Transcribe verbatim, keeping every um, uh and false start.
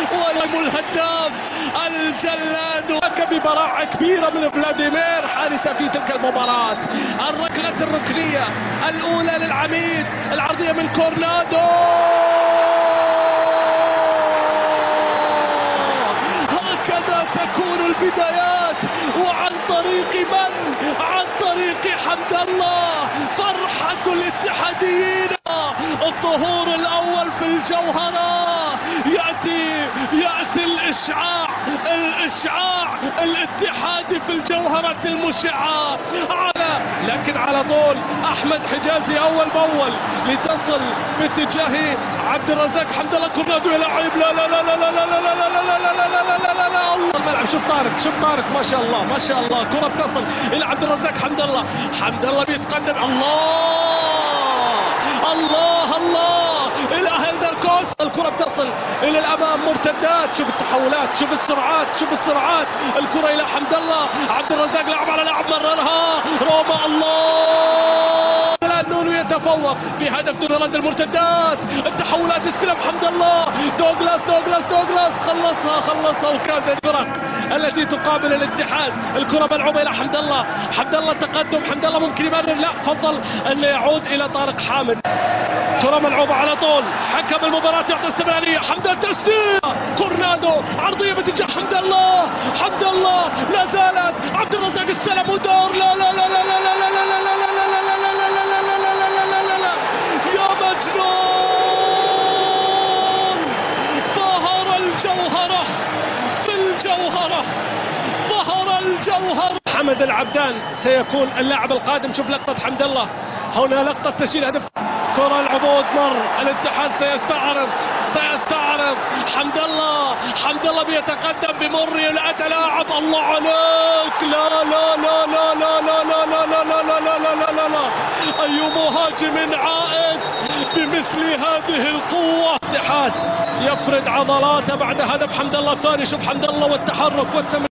ونجم الهداف الجلاد ببراعة كبيرة من فلاديمير حارسة في تلك المباراة. الركلة الركنية الأولى للعميد، العرضية من كورنادو، هكذا تكون البدايات. وعن طريق من؟ عن طريق حمد الله. فرحة الاتحاديين، الظهور الأول في الجوهرة. يأتي يأتي الإشعاع الإشعاع الاتحادي في الجوهرة المشعة، على لكن على طول أحمد حجازي أول بأول لتصل باتجاه عبد الرزاق حمد الله. كورنادو يلعب، لا لا لا لا لا لا لا لا لا لا لا لا لا لا لا الله الملعب. شوف طارق، شوف طارق، ما شاء الله ما شاء الله. كرة بتصل إلى عبد الرزاق حمد الله. حمد الله بيتقدم، الله الله الله إلى هيلدر كوس. الكرة بتصل إلى الأمام، مرتدات. شوف التحولات، شوف السرعات، شوف السرعات. الكرة إلى حمد الله. عبد الرزاق لعب على لاعب، مررها روما. الله الآن نونو يتفوق بهدف دون رد. المرتدات، التحولات، استلم حمد الله. دوغلاس دوغلاس دوغلاس خلصها خلصها وكانت الفرق التي تقابل الاتحاد. الكرة ملعوبة إلى حمد الله. حمد الله تقدم، حمد الله ممكن يمرر، لا فضل أن يعود إلى طارق حامد. كرة ملعوبة على طول، حكم المباراة يعطي استمرارية. حمد الله تسديد، كورنادو عرضية باتجاه حمد الله. حمد الله لا زالت، عبد الرزاق استلم ودور، لا لا لا لا لا لا لا لا لا لا لا لا لا لا لا يا مجنون. ظهر الجوهرة في الجوهرة، ظهر الجوهرة. حمد العبدان سيكون اللاعب القادم. شوف لقطة حمد الله هنا، لقطة تسجيل هدف. كرة العبود مر، الاتحاد سيستعرض سيستعرض حمد الله. حمد الله بيتقدم بمر، لا تلاعب، الله عليك، لا لا لا لا لا لا لا لا لا لا لا لا لا لا لا لا. أي مهاجم عائد بمثل هذه القوة. الاتحاد يفرد عضلاته بعد هدف حمد الله الثاني. شوف حمد الله والتحرك والتمرير.